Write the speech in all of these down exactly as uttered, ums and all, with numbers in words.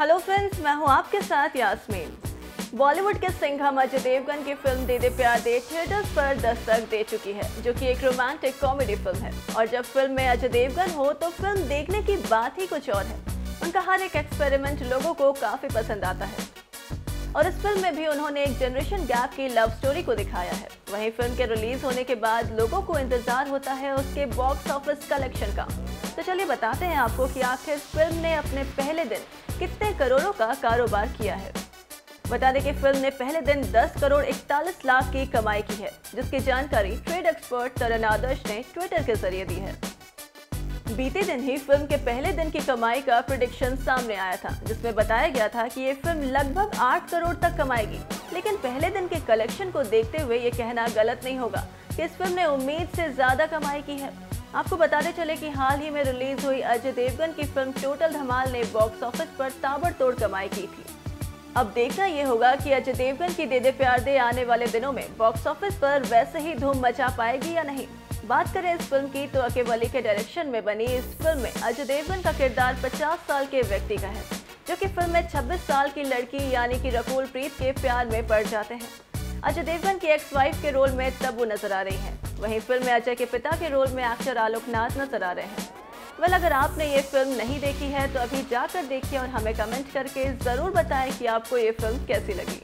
Hello friends, मैं हूं आपके साथ यास्मीन। बॉलीवुड के सिंघम अजय देवगन की फिल्म दे दे प्यार दे थिएटर्स पर दस्तक दे चुकी है, जो कि एक रोमांटिक कॉमेडी फिल्म है। और जब फिल्म में अजय देवगन हो तो फिल्म देखने की बात ही कुछ और है। उनका हर एक एक्सपेरिमेंट लोगों को काफी पसंद आता है और इस फिल्म में भी उन्होंने एक जनरेशन गैप की लव स्टोरी को दिखाया है। वहीं फिल्म के रिलीज होने के बाद लोगों को इंतजार होता है उसके बॉक्स ऑफिस कलेक्शन का। तो चलिए बताते हैं आपको कि आखिर इस फिल्म ने अपने पहले दिन कितने करोड़ों का कारोबार किया है। बता दें कि फिल्म ने पहले दिन दस करोड़ इकतालीस लाख की कमाई की है, जिसकी जानकारी ट्रेड एक्सपर्ट तरन आदर्श ने ट्विटर के जरिए दी है। बीते दिन ही फिल्म के पहले दिन की कमाई का प्रेडिक्शन सामने आया था, जिसमें बताया गया था कि ये फिल्म लगभग आठ करोड़ तक कमाएगी। लेकिन पहले दिन के कलेक्शन को देखते हुए ये कहना गलत नहीं होगा कि इस फिल्म ने उम्मीद से ज्यादा कमाई की है। आपको बताते चले कि हाल ही में रिलीज हुई अजय देवगन की फिल्म टोटल धमाल ने बॉक्स ऑफिस पर ताबड़तोड़ कमाई की थी। अब देखना ये होगा कि अजय देवगन की दे दे प्यार दे आने वाले दिनों में बॉक्स ऑफिस पर वैसे ही धूम मचा पाएगी या नहीं। बात करें इस फिल्म की तो अकीब अली के डायरेक्शन में बनी इस फिल्म में अजय देवगन का किरदार पचास साल के व्यक्ति का है, जो कि फिल्म में छब्बीस साल की लड़की यानी कि रकुल प्रीत के प्यार में पड़ जाते हैं। अजय देवगन की एक्स वाइफ के रोल में तब्बू नजर आ रही हैं। वहीं फिल्म में अजय के पिता के रोल में एक्टर आलोकनाथ नजर आ रहे हैं। वेल, अगर आपने ये फिल्म नहीं देखी है तो अभी जाकर देखिए और हमें कमेंट करके जरूर बताएं कि आपको ये फिल्म कैसी लगी।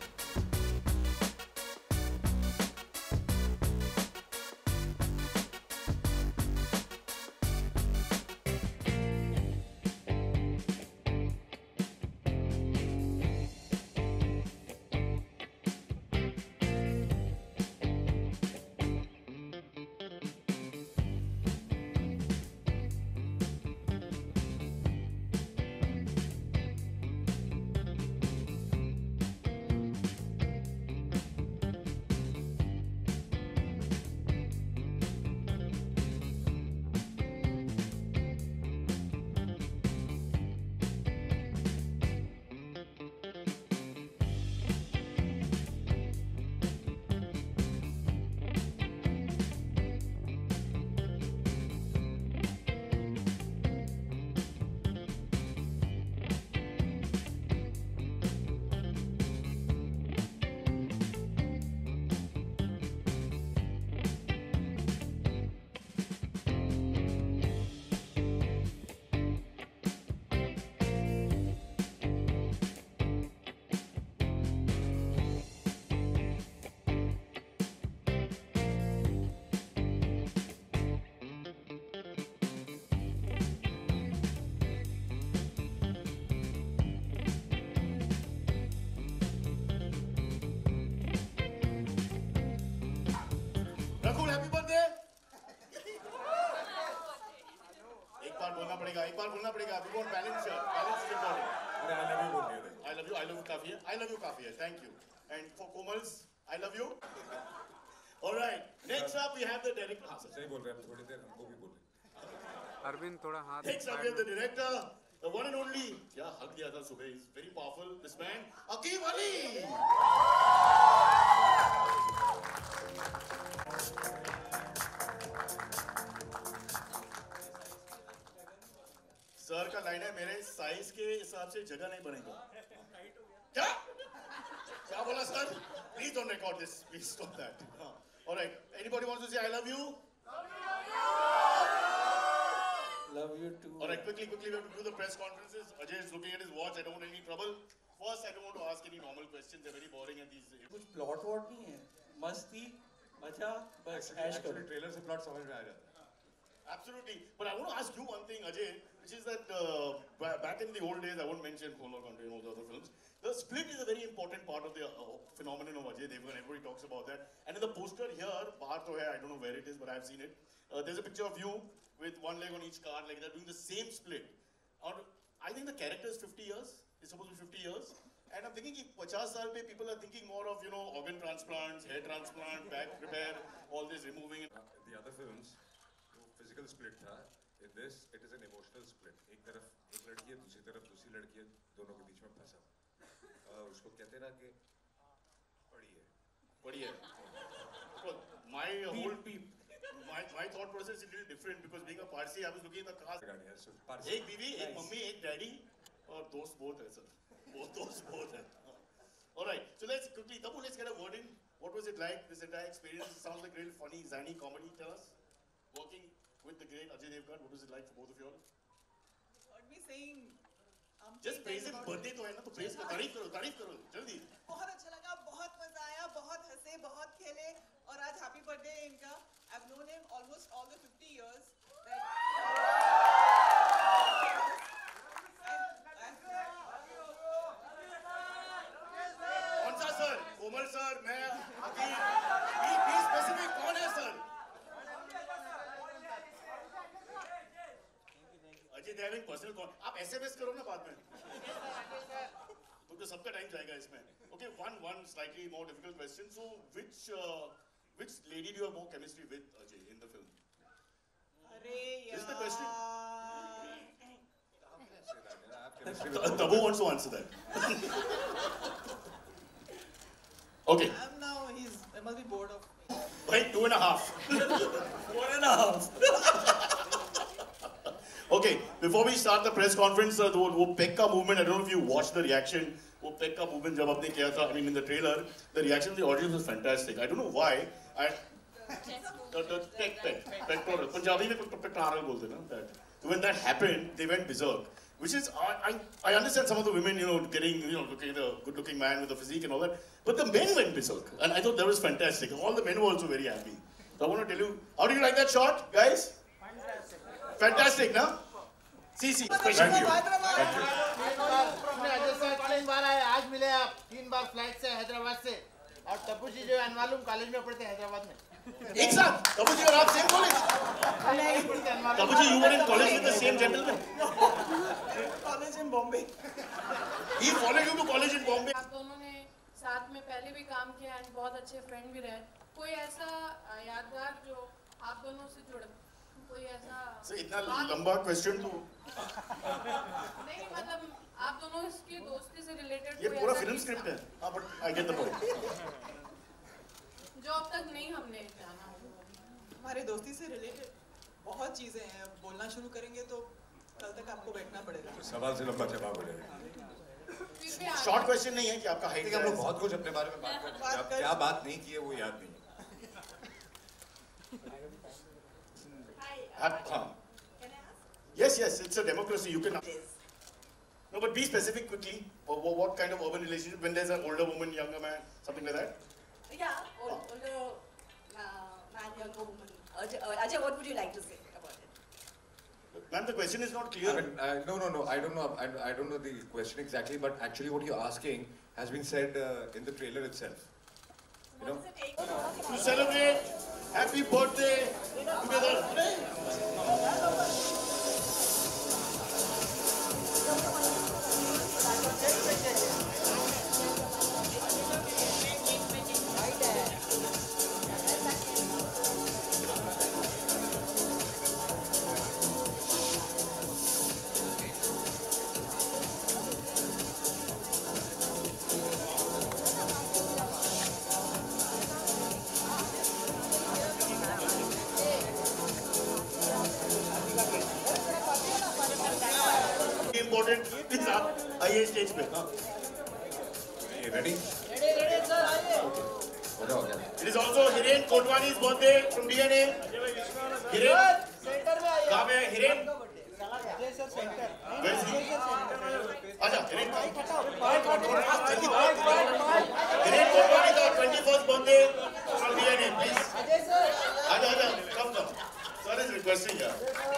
एक बार बोलना पड़ेगा we want balance here. Balance is important. I love you बोल दिया। I love you. I love you काफी है। I love you काफी है। Thank you. And for Komals, I love you. All right. Next up we have the director. हाँ sir. सही बोल रहे हैं, थोड़ी देर हमको भी बोले। अरविंद थोड़ा हाथ। Next up we have the director, the one and only. क्या हक दिया था सुबह? He's very powerful. This man, Aqib Ali. Sir का लाइन है, मेरे साइज के हिसाब से जगह नहीं बनेगा। क्या क्या बोला sir? Please don't record this, please stop that. Alright, anybody wants to say I love you? Love you too. Alright, quickly, quickly, we have to do the press conferences. Ajay is looking at his watch. I don't want any trouble. First, I don't want to ask any normal questions. They're very boring at these. कुछ plot वॉट नहीं है, मस्ती मजा बस ऐश करो। Actually, trailer से plot समझ में आ जाता है। Absolutely, but I want to ask you one thing, Ajay, which is that uh, back in the old days, I won't mention Polo Country and all the other films. The split is a very important part of the uh, phenomenon of Ajay Devgan. Everybody talks about that. And in the poster here, bahar to hai, I don't know where it is, but I've seen it. Uh, there's a picture of you with one leg on each car, like that, doing the same split. Or I think the character is fifty years. It's supposed to be fifty years. And I'm thinking, fifty saal pe people are thinking more of, you know, organ transplants, hair transplant, back repair, all this removing. Uh, the other films, physical split था. In this, it is an emotional split. एक तरफ एक लड़की है, दूसरी तरफ दूसरी लड़की है, दोनों के बीच में फंसा। uh, उसको कहते हैं ना कि पड़ी है, पड़ी है. So my whole peep. My, my thought process is a little different because being a Parsi, I was looking at the cast. एक बीवी, एक मम्मी, एक डैडी और दोस्त बहुत है sir. both those both. All right, so let's quickly, Tabu, let's get a word in. What was it like, this entire experience? It sounds like real funny, zany comedy. Tell us, working with the great Ajay Devgan, what was it like for both of you all? heard me saying um, Just praise him, birthday to hai na, to praise karo, तारीफ करो, तारीफ करो, जल्दी. बहुत अच्छा लगा, बहुत मजा आया, बहुत हंसे, बहुत खेले और आज हैप्पी बर्थडे है इनका. I've known him almost all the fifty years. कौन सा सर? कोमल सर, मैं अभी बी बी स्पेसिफिक कौन है सर? अजय देवगन पर्सनल कौन? आप एसएमएस करो ना बाद में. तो सबका टाइम जाएगा इसमें. Okay, one one slightly more difficult question. So, which uh, which lady do you have more chemistry with, Ajay, in the film? अरे यार. This is the question. Chemistry with Tabu wants to answer that. Okay. I'm now he's I must be bored of me. Bhai, two and a half. One and a half. Okay, before we start the press conference, uh, वो वो Pekka movement, I don't know if you watched the reaction. वो Pekka movement जब आपने किया था, I mean in the trailer, the reaction of the audience was fantastic. I don't know why. I the the pek pek pectoral. Punjabi में pectoral बोलते हैं ना that. When that happened, they went berserk. Which is, I, I I understand some of the women, you know, getting, you know, looking at a good-looking man with a physique and all that, but the men went berserk, and I thought that was fantastic. All the men were also very happy. So I want to tell you, how do you like that shot, guys? Fantastic, na? See, see, special Thank you. Hyderabad. Thank you. अपने Ajay sir तीन बार आए, आज मिले आप तीन बार flight से हैदराबाद से. और टप्पू जी जो अनमालूम कॉलेज में पढ़ते हैदराबाद में. एक साथ, Tabu ji और आप same college. Tabu ji, you were in college with the same gentleman. College in Bombay. He followed you to college in Bombay. आप दोनों ने साथ में पहले भी काम किया एंड बहुत अच्छे फ्रेंड भी रहे. कोई ऐसा अ, यादगार जो आप दोनों से जुड़े, कोई ऐसा So इतना लंबा question तो नहीं, मतलब आप दोनों की दोस्ती से रिलेटेड ये पूरा फिल्म स्क्रिप्ट है. हाँ, but I get the point. जो अब तक नहीं हमने जाना हो. हमारे दोस्ती से रिलेटेड बहुत चीजें हैं. अब बोलना शुरू करेंगे तो कल तक आपको बैठना पड़ेगा. सवाल से लंबा जवाब हो जाएगा. फिर भी आप- Short question नहीं है कि आपका height हम लोग बहुत कुछ अपने बारे में बात करते हैं. क्या- क्या बात नहीं की है वो याद नहीं है. हाँ. Yes, yes, it's a democracy. You can. No, but be specific quickly. What, what kind of urban relationship? When there's an older woman, younger man, something like that. Yeah, older uh, man, younger woman. Ajay, uh, Ajay, what would you like to say about it? Ma'am, the question is not I clear. mean, uh, no, no, no. I don't know. I, I don't know the question exactly, but actually, what you're asking has been said uh, in the trailer itself. You know. To celebrate happy birthday together. Important. Please आप आइए stage पे. हाँ. You ready? हो गया, हो गया. It is also Hiren Kotwani's birthday from D N A. Hiren. कहाँ पे है Hiren? Where is he? अच्छा, Hiren. आप जल्दी बात करो. Hiren Kotwani का twenty-first birthday from D N A, please. आजा, आजा, come, come. Sir is requesting here.